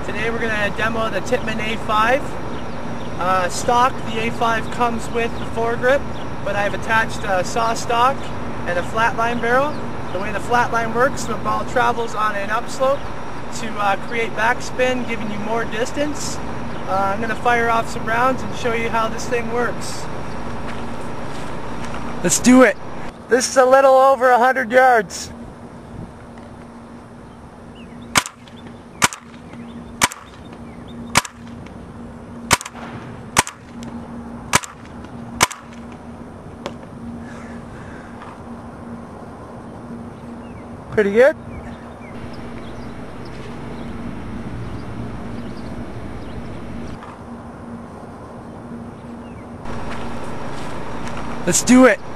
Today we're going to demo the Tippmann A5. Stock, the A5 comes with the foregrip, but I've attached a saw stock and a flatline barrel. The way the flatline works, the ball travels on an upslope to create backspin, giving you more distance. I'm going to fire off some rounds and show you how this thing works. Let's do it! This is a little over 100 yards. Pretty good. Let's do it.